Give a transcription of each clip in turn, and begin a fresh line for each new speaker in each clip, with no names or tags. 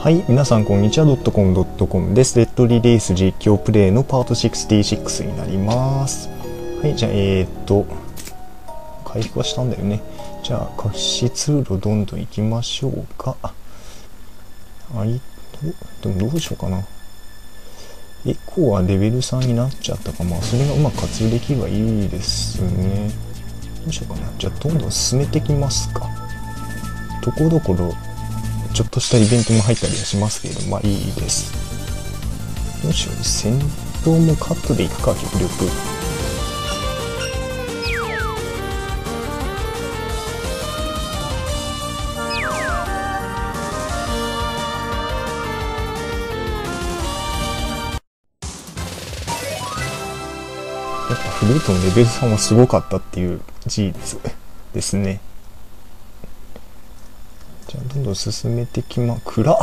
はい、皆さんこんにちは。.com.com です。レッドリリース実況プレイのパート66になります。はい、じゃあ回復はしたんだよね。じゃあ、隠し通路どんどん行きましょうか。でもどうしようかな。エコーはレベル3になっちゃったか。まあ、それがうまく活用できればいいですね。どうしようかな。じゃあ、どんどん進めてきますか。ところどころ、ちょっとしたイベントも入ったりはしますけれど、まあいいです。どうしよう。戦闘もカットでいくか、極力。やっぱフルートのレベル3はすごかったっていう事実ですね。じゃあどんどん進めてき暗っ。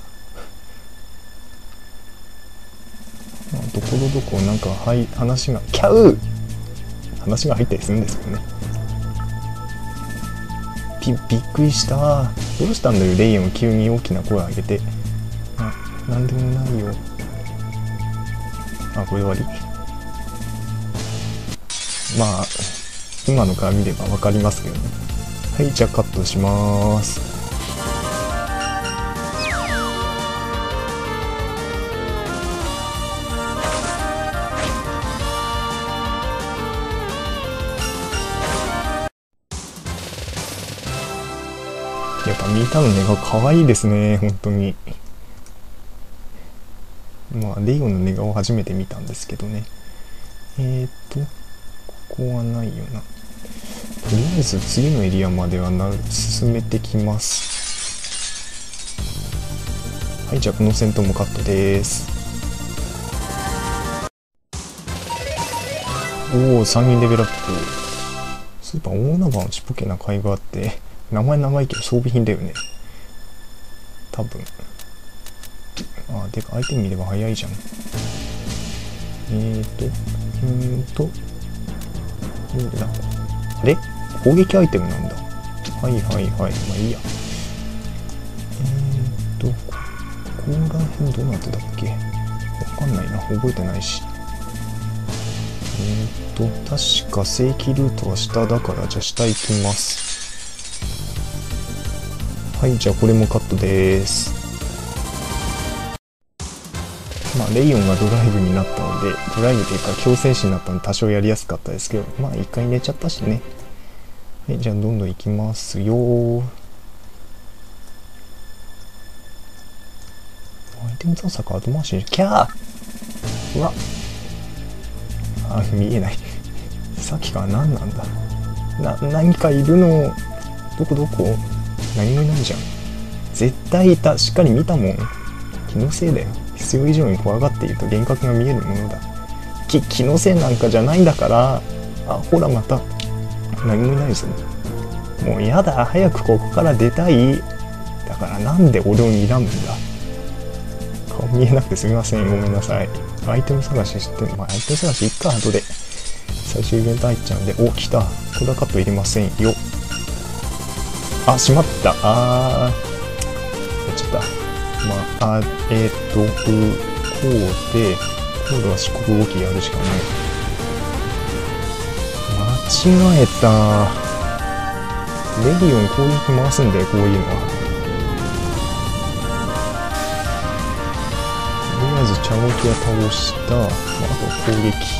ところどころなんか話が話が入ったりするんですよね。びっくりした。どうしたんだよレイオン、急に大きな声を上げて。なんでもないよ。これ終わり。まあ今のから見れば分かりますけどね。はい、じゃあカットします。やっぱミータの寝顔可愛いですね、本当に。まあレイオンの寝顔初めて見たんですけどね。ここはないよな。とりあえず次のエリアまでは進めてきます。はい、じゃあこの戦闘もカットです。おお、3人レベルアップ。スーパー大海原のちっぽけな甲斐があって、名前長いけど装備品だよね。多分。てかアイテム見れば早いじゃん。どれだ。あれ？攻撃アイテムなんだ。はいはいはい。まあいいや。ここら辺どうなってたっけ？わかんないな。覚えてないし。確か正規ルートは下だから、じゃあ下行きます。はい、じゃあこれもカットです。まあレイオンがドライブになったので、ドライブというか強戦士になったので多少やりやすかったですけど、まあ一回寝ちゃったしね。はい、じゃあどんどん行きますよ。アイテム探索後回しに、キャー！うわっ！見えない。さっきから何なんだ。何かいるの。どこ何もいないじゃん。絶対いた。しっかり見たもん。気のせいだよ。必要以上に怖がっていると幻覚が見えるものだ。気のせいなんかじゃないんだから。ほらまた。何もいないぞ。もうやだ。早くここから出たい。だからなんで俺を睨むんだ。顔見えなくてすみません。ごめんなさい。アイテム探しして、アイテム探しいっか、後で。最終イベント入っちゃうんで、来た。これはカットいりませんよ。しまった。やっちゃった。こうで、今度は四国動きやるしかない。間違えた。レギオン攻撃回すんだよ、こういうのは。とりあえず茶置きは倒した。あと攻撃。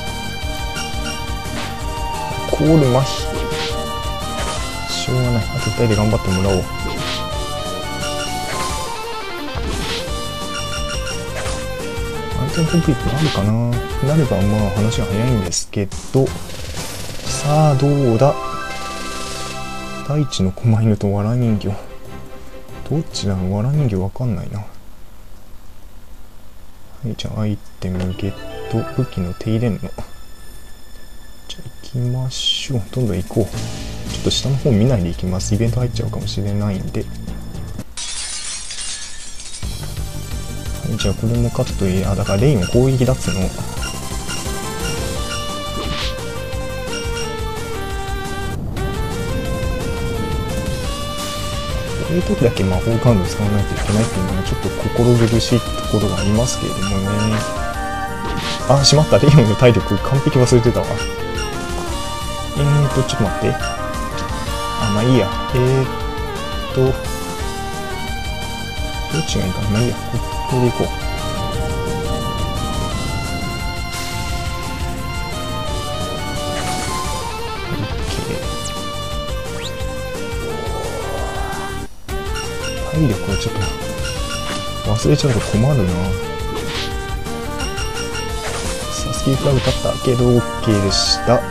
コール麻痺。しょうがない。あと2人で頑張ってもらおう。アイテムコンプリートあるかな。なればまあ話が早いんですけど。さあどうだ。大地の狛犬と藁人形。どっちだろう。藁人形わかんないな。はい、じゃあアイテムゲット。武器の手入れんの。じゃあ行きましょう。どんどん行こう。ちょっと下の方見ないでいきます。イベント入っちゃうかもしれないんで。はい、じゃあこれもカットだからレインを攻撃だっつの。 そういう時だけ魔法カード使わないといけないっていうのはちょっと心苦しいところがありますけれどもね。あ、しまった。レイオンの体力完璧忘れてたわ。ちょっと待って。まあいいや。どっちがいいかな。まあいいや。これでいこう。体力はちょっと忘れちゃうと困るな。サスキーフラグ立ったけど OK でした。はい、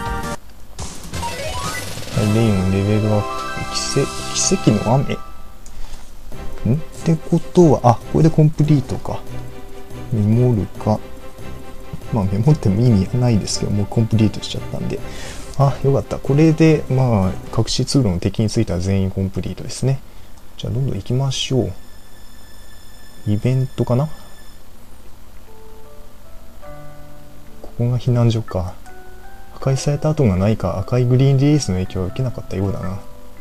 レイオンレベルアップ。奇跡の雨ってことは、これでコンプリートか。メモるか。まあメモっても意味はないですけど、もうコンプリートしちゃったんで。よかった。これで、まあ、隠し通路の敵についたら全員コンプリートですね。じゃあどんどん行きましょう。イベントかな。ここが避難所か。破壊された跡がないか、赤いグリーンリリースの影響は受けなかったようだな。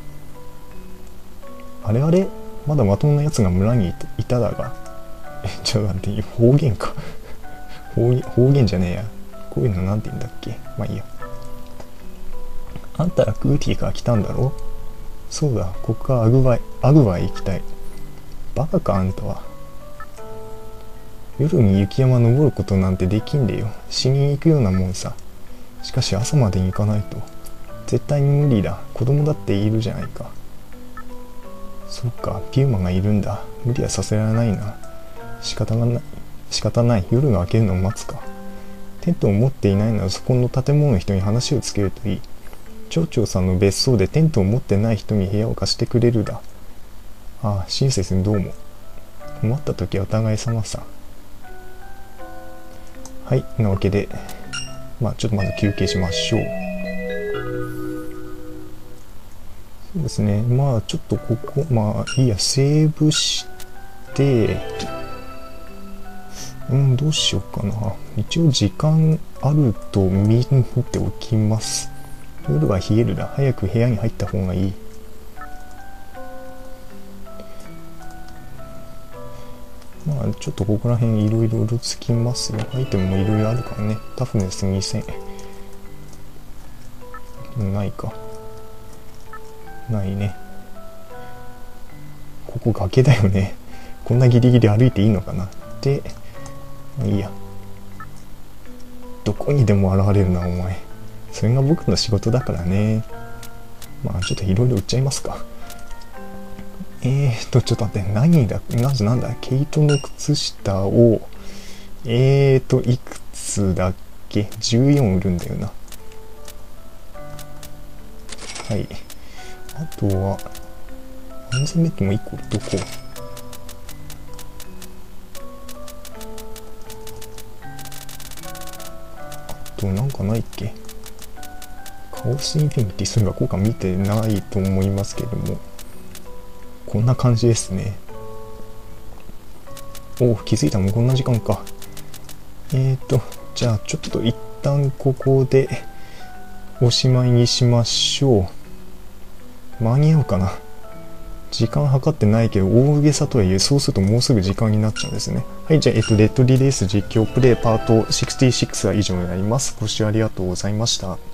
あれまだまともなやつが村にいただが。ちょっと待って、方言か。方言じゃねえや。こういうのなんて言うんだっけ。まあいいや。あんたらクーティーから来たんだろ。そうだ、ここからアグバイ行きたい。バカかあんたは。夜に雪山登ることなんてできんでよ。死に行くようなもんさ。しかし朝までに行かないと。絶対に無理だ。子供だっているじゃないか。そっか、ピューマがいるんだ。無理はさせられないな。仕方ない。夜が明けるのを待つか。テントを持っていないならそこの建物の人に話をつけるといい。町長さんの別荘でテントを持ってない人に部屋を貸してくれるだ。親切にどうも。困った時はお互い様さ。はい、なわけで、ちょっとまず休憩しましょう。そうですね、ちょっとここ、いいや、セーブして、どうしようかな。一応時間あると見ておきます。夜は冷えるだ。早く部屋に入った方がいい。ちょっとここら辺いろいろうろつきますよ。アイテムもいろいろあるからね。タフネス2000。ないか。ないね。ここ崖だよね。こんなギリギリ歩いていいのかな。で、いいや。どこにでも現れるな、お前。それが僕の仕事だからね。ちょっといろいろ売っちゃいますか。ちょっと待って、なんだ、毛糸の靴下を、いくつだっけ ?14 売るんだよな。はい。あとは、安全メットも1個売っとこう。あと、なんかないっけ。カオスインフィニティ、そういえば効果見てないと思いますけれども、こんな感じですね。気づいたもんこんな時間か。じゃあちょっと一旦ここでおしまいにしましょう。間に合うかな。時間計ってないけど大げさとはいえ、そうするともうすぐ時間になっちゃうんですね。はい、じゃあレッドリレース実況プレイパート66は以上になります。ご視聴ありがとうございました。